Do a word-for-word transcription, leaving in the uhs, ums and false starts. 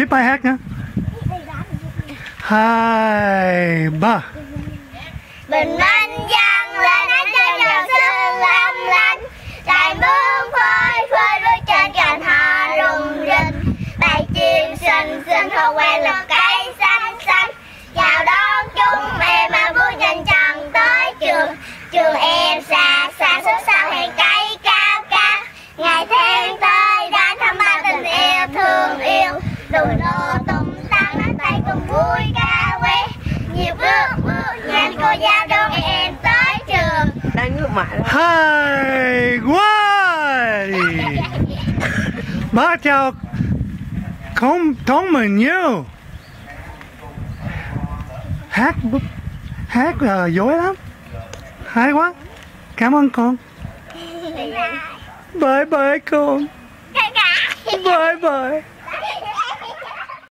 Biết bài hát nữa. Hai, ba. Bình minh dâng lên ánh trăng giọt sương lấp lánh, trời mưa phơi phơi đôi trên cành hoa rung rinh, bầy chim xinh xinh thơ quen lượt cây xanh xanh, chào đón chúng em mà vui trên trần tới trường. Trường em xa xa xứ sao hèn cây cao cao, ngày tháng tới đã thăm ba tình yêu thương yêu, đùi lô tung tăng nắm tay cùng vui ca quê, nhiều bước bước nhanh cô giáo đón em tới trường. Đang ngước mặt. Hai, quay. Bác chào không thống mình nhiều. Hát hát là dối lắm. Hay quá. Cảm ơn con. Bye bye con. Bye bye.